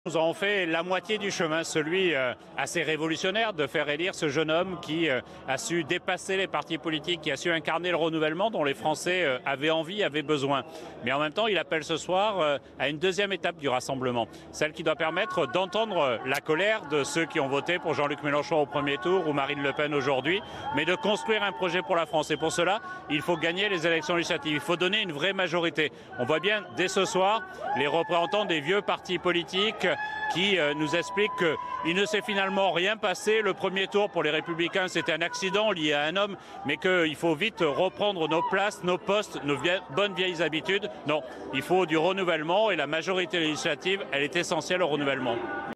Nous avons fait la moitié du chemin, celui assez révolutionnaire de faire élire ce jeune homme qui a su dépasser les partis politiques, qui a su incarner le renouvellement dont les Français avaient envie, avaient besoin. Mais en même temps, il appelle ce soir à une deuxième étape du rassemblement, celle qui doit permettre d'entendre la colère de ceux qui ont voté pour Jean-Luc Mélenchon au premier tour ou Marine Le Pen aujourd'hui, mais de construire un projet pour la France. Et pour cela, il faut gagner les élections législatives, il faut donner une vraie majorité. On voit bien dès ce soir les représentants des vieux partis politiques qui nous explique qu'il ne s'est finalement rien passé. Le premier tour pour les Républicains, c'était un accident lié à un homme, mais qu'il faut vite reprendre nos places, nos postes, nos bonnes vieilles habitudes. Non, il faut du renouvellement et la majorité législative, elle est essentielle au renouvellement.